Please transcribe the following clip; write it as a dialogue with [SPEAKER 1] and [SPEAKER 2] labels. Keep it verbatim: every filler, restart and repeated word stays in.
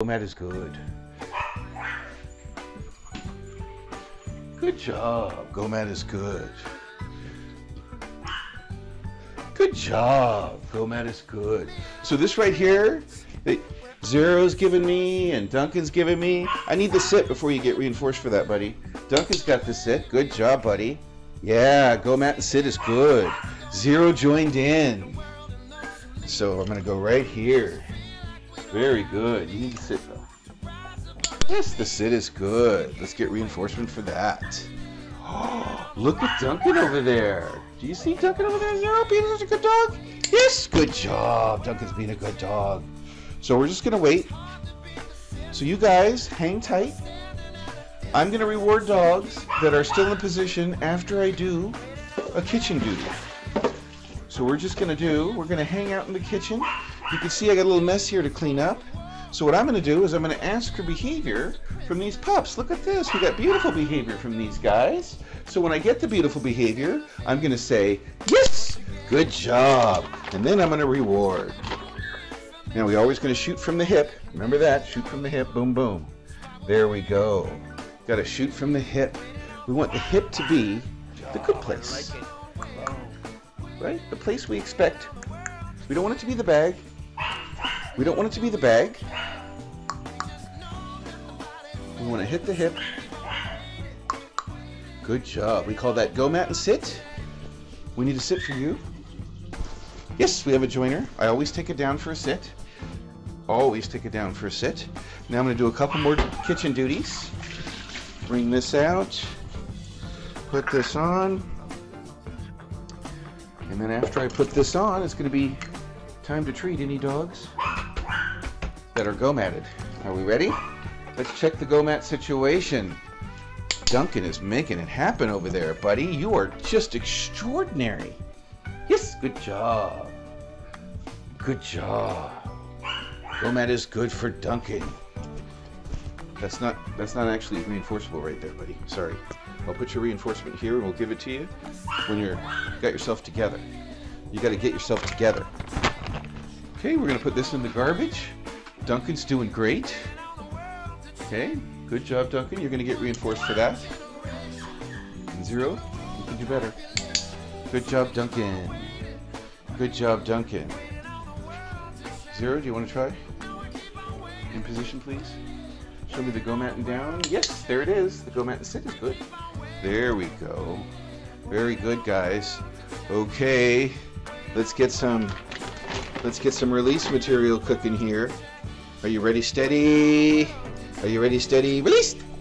[SPEAKER 1] Go mat is good. Good job. Go mat is good. Good job. Go mat is good. So this right here, that Zero's given me and Duncan's given me. I need the sit before you get reinforced for that, buddy. Duncan's got the sit. Good job, buddy. Yeah, go mat and sit is good. Zero joined in. So I'm going to go right here. Very good. You need to sit though. Yes, the sit is good. Let's get reinforcement for that. Oh, look at Duncan over there. Do you see Duncan over there? Zero being such a good dog? Yes, good job. Duncan's being a good dog. So we're just going to wait. So you guys hang tight. I'm going to reward dogs that are still in position after I do a kitchen duty. So we're just going to do, we're going to hang out in the kitchen. You can see I got a little mess here to clean up. So what I'm going to do is I'm going to ask for behavior from these pups. Look at this. We got beautiful behavior from these guys. So when I get the beautiful behavior, I'm going to say, yes, good job. And then I'm going to reward. Now we're always going to shoot from the hip. Remember that. Shoot from the hip. Boom, boom. There we go. Got to shoot from the hip. We want the hip to be the good place. Right? The place we expect. We don't want it to be the bag. We don't want it to be the bag. We want to hit the hip. Good job. We call that go mat and sit. We need to sit for you. Yes, we have a joiner. I always take it down for a sit. Always take it down for a sit. Now I'm going to do a couple more kitchen duties. Bring this out. Put this on. And then after I put this on, it's going to be time to treat any dogs that are go matted. Are we ready? Let's check the go mat situation. Duncan is making it happen over there, buddy. You are just extraordinary. Yes, good job. Good job. Go mat is good for Duncan. That's not that's not actually reinforceable right there, buddy. Sorry. I'll put your reinforcement here and we'll give it to you when you're got yourself together. You got to get yourself together. Okay, we're going to put this in the garbage. Duncan's doing great. Okay, good job, Duncan. You're going to get reinforced for that. And Zero, you can do better. Good job, Duncan. Good job, Duncan. Zero, do you want to try? In position, please. Show me the go mat and down. Yes, there it is. The go mat and sit is good. There we go. Very good, guys. Okay, let's get some let's get some release material cooking here. Are you ready, steady? Are you ready, steady? Release!